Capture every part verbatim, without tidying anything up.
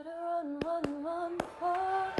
run, run, run fast.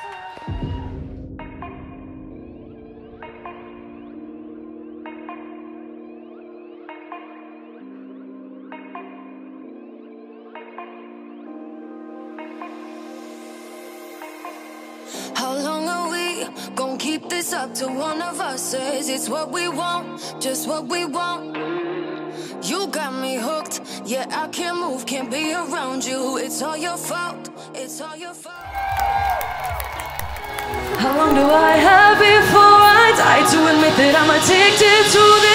How long are we gonna keep this up till one of us says it's what we want, just what we want? You got me hooked, yeah, I can't move, can't be around you. It's all your fault, it's all your fault. How long do I have before I die to admit that I'm addicted to this?